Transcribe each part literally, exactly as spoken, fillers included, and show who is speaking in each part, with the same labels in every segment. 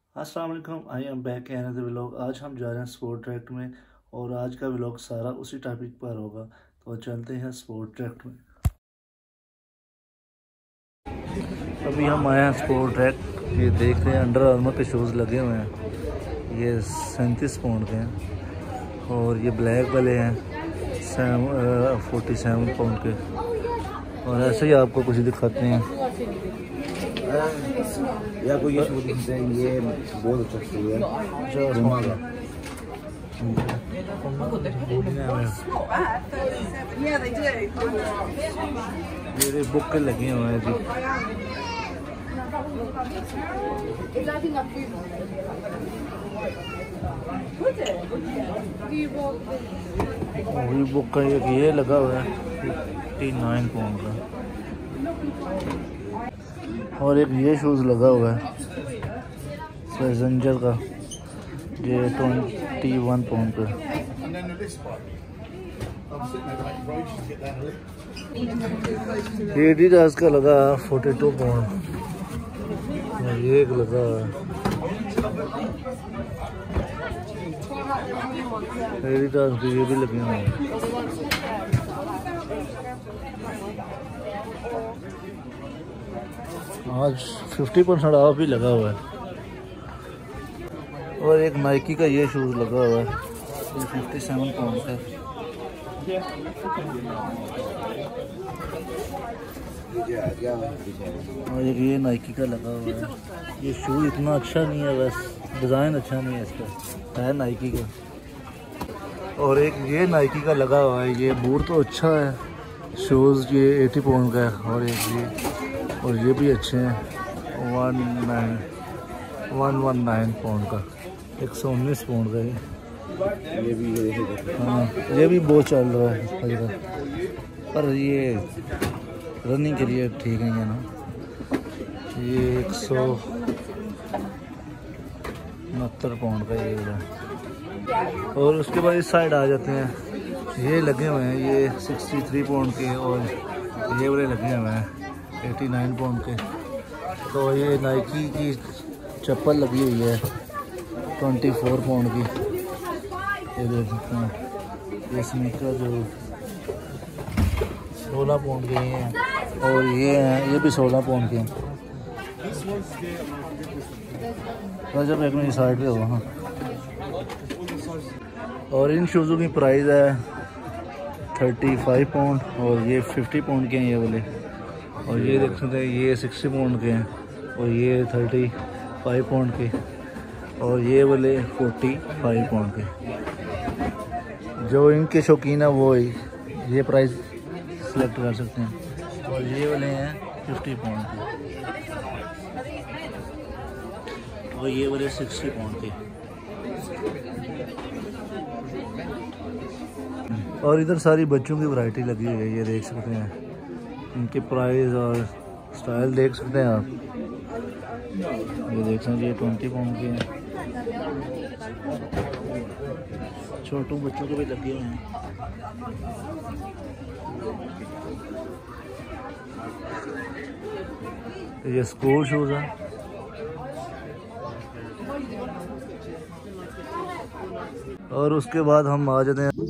Speaker 1: अस्सलाम वालेकुम, I am back another vlog. आज हम जा रहे हैं स्पोर्ट ट्रैक में और आज का व्लॉग सारा उसी टॉपिक पर होगा। तो चलते हैं स्पोर्ट ट्रैक में। अभी हम आए हैं स्पोर्ट ट्रैक। ये देख रहे हैं अंडर आर्मर के शूज़ लगे हुए हैं। ये सैंतीस पाउंड के हैं और ये ब्लैक वाले हैं फोर्टी सेवन पाउंड के। और ऐसे ही आपको कुछ दिखाते हैं।
Speaker 2: या कोई ये शूज दिखते हैं, ये बहुत अच्छा शूज है।
Speaker 1: मेरे बुक के लगे हुए हैं जी। वही बुक का एक ये लगा हुआ है फिफ्टी नाइन पाउंड का और एक ये शूज़ लगा हुआ है पैसेंजर का, ये ट्वेंटी वन पाउंड का। एडिडास का लगा फोर्टी टू पाउंड और ये एक लगा एडिडास के ये भी लगे हुए हैं। आज फिफ्टी परसेंट ऑफ भी लगा हुआ है। और एक नाइकी का ये शूज़ लगा हुआ है, ये फिफ्टी सेवन पाउंड का। और एक ये नाइकी का लगा हुआ है। ये शू इतना अच्छा नहीं है, बस डिज़ाइन अच्छा नहीं है इसका, है नाइकी का। और एक ये नाइकी का लगा हुआ है। ये बूट तो अच्छा है, शूज़ ये अस्सी पाउंड का है। और एक ये और ये भी अच्छे हैं, one nine one one nine pound का, एक सौ उन्नीस पाउंड का ये
Speaker 2: ये भी ये
Speaker 1: हाँ, ये भी बहुत चल रहा है आजकल, पर ये रनिंग के लिए ठीक नहीं है ना। ये एक सौ उनहत्तर पाउंड का ये है। और उसके बाद इस साइड आ जाते हैं, ये लगे हुए हैं ये सिक्सटी थ्री पाउंड के और ये वाले लगे हुए हैं एटी नाइन पाउंड के। तो ये नाइकी की चप्पल लगी हुई है ट्वेंटी फोर पाउंड की, ये देख सकते हैं। ये स्नीकर जो सोलह पाउंड के हैं और ये हैं ये भी सोलह पाउंड के हैं। जब एक मिनट साइड पे हो हाँ। और इन शूज़ों की प्राइस है थर्टी फाइव पाउंड और ये फिफ्टी पाउंड के हैं ये वाले। और ये देख सकते हैं ये सिक्सटी पाउंड के हैं और ये थर्टी फाइव पाउंड के और ये वाले फोर्टी फाइव पाउंड के। जो इनके शौकीन है वो ये प्राइस सेलेक्ट कर सकते हैं। और ये वाले हैं फिफ्टी पाउंड के और ये वाले सिक्सटी पाउंड के। और इधर सारी बच्चों की वैरायटी लगी हुई है, ये देख सकते हैं। इनके प्राइस और स्टाइल देख सकते हैं आप। ये देख सकते हैं ये ट्वेंटी पाउंड के हैं। छोटों बच्चों के भी लगे हुए हैं। ये स्कूल शूज़ हैं। और उसके बाद हम आ जाते हैं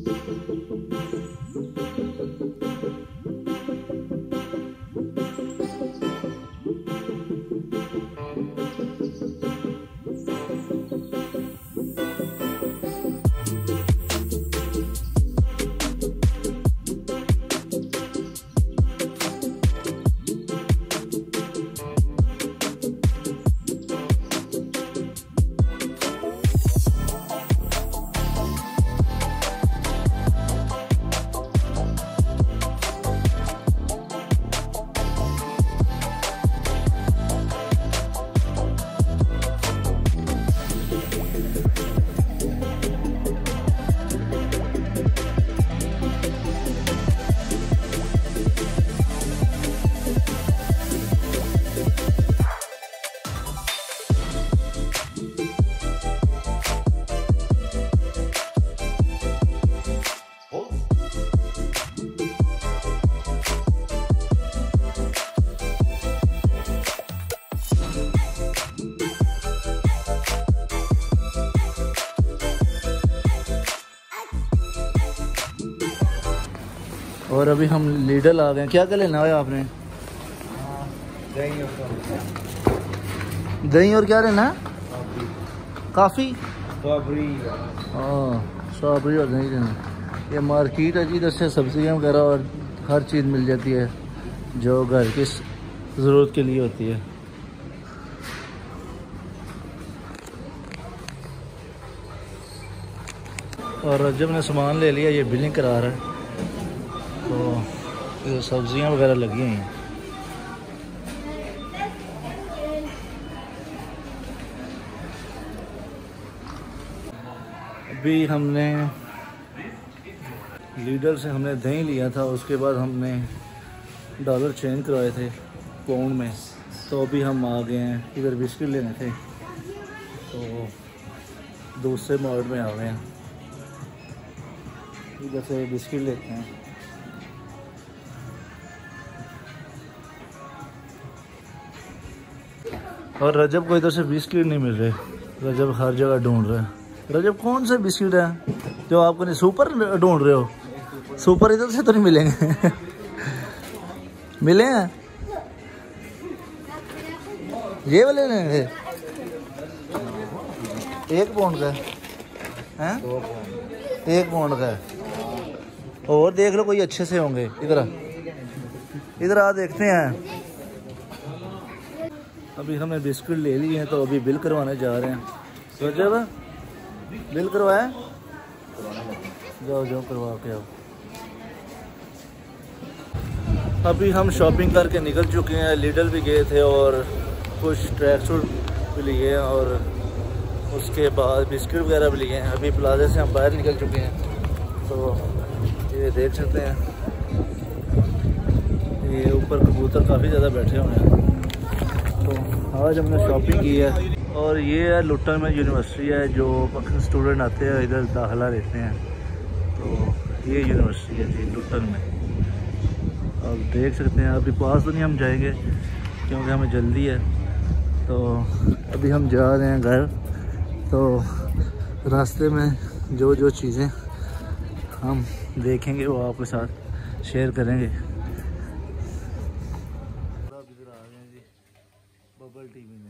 Speaker 1: और अभी हम लीडल आ गए हैं। क्या क्या लेना है आपने?
Speaker 2: दही और
Speaker 1: दही और क्या लेना है? काफ़ी
Speaker 2: स्ट्रॉबेरी।
Speaker 1: हाँ, स्ट्रॉबेरी और दही लेना। ये मार्केट है जी, इधर से सब्जियाँ वगैरह और हर चीज़ मिल जाती है जो घर की ज़रूरत के लिए होती है। और जब मैंने सामान ले लिया, ये बिलिंग करा रहा है, तो ये सब्जियां वगैरह लगी हुई हैं। अभी हमने लीडर से हमने दही लिया था, उसके बाद हमने डॉलर चेंज करवाए थे पाउंड में, तो अभी हम आ गए हैं इधर बिस्किट लेने थे, तो दूसरे मोड में आ गए हैं। इधर से बिस्किट लेते हैं। और रजब को इधर से बिस्किट नहीं मिल रहे, रजब हर जगह ढूंढ रहे हैं। रजब कौन से बिस्किट है जो आपको नहीं? सुपर ढूंढ रहे हो? सुपर इधर से तो नहीं मिलेंगे। मिले हैं ये वाले लेंगे, एक पाउंड का है, एक पाउंड का है। और देख लो कोई अच्छे से होंगे। इधर इधर आ देखते हैं। अभी हमने बिस्किट ले लिए हैं, तो अभी बिल करवाने जा रहे हैं। तो जब बिल करवाया, जाओ जाओ करवा के आओ। अभी हम शॉपिंग करके निकल चुके हैं। लिडल भी गए थे और कुछ ट्रैक सूट भी लिए हैं, और उसके बाद बिस्किट वगैरह भी लिए हैं। अभी प्लाजा से हम बाहर निकल चुके हैं, तो ये देख सकते हैं, ये ऊपर कबूतर काफ़ी ज़्यादा बैठे हुए हैं। तो आज हमने शॉपिंग की है। और ये है लुट्टन में यूनिवर्सिटी है, जो पाकिस्तानी स्टूडेंट आते हैं इधर दाखिला लेते हैं। तो ये यूनिवर्सिटी है जी लुट्टन में, आप देख सकते हैं। अभी पास तो नहीं हम जाएंगे क्योंकि हमें जल्दी है। तो अभी हम जा रहे हैं घर, तो रास्ते में जो जो चीज़ें हम देखेंगे वो आपके साथ शेयर करेंगे। बबल टी में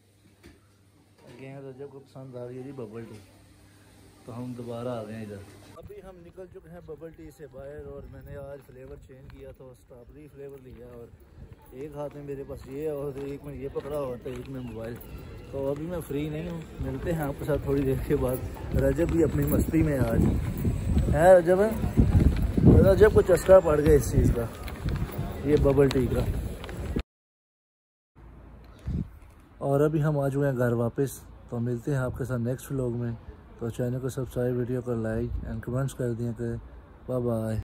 Speaker 1: रजब को पसंद आ रही है जी बबल टी, तो हम दोबारा आ गए हैं इधर। अभी हम निकल चुके हैं बबल टी से बाहर, और मैंने आज फ्लेवर चेंज किया, तो स्ट्रॉबेरी फ्लेवर लिया। और एक हाथ में मेरे पास ये और एक में ये पकड़ा हुआ था, एक में मोबाइल। तो अभी मैं फ्री नहीं हूँ, मिलते हैं आपके साथ थोड़ी देर के बाद। रजब भी अपनी मस्ती में आज है। रजब है, रजब को चस्का पड़ गया इस चीज़ का, ये बबल टी का। और अभी हम आ चुके हैं घर वापस, तो मिलते हैं आपके साथ नेक्स्ट व्लॉग में। तो चैनल को सब्सक्राइब, वीडियो को लाइक एंड कमेंट्स कर दिया करें। Bye bye.